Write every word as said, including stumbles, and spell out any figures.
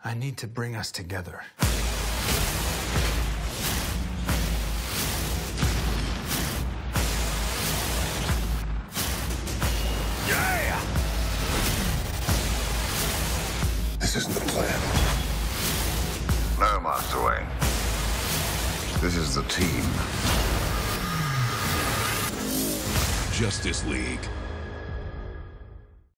I need to bring us together. Yeah! This isn't the plan. No, Master Wayne. This is the team. Justice League.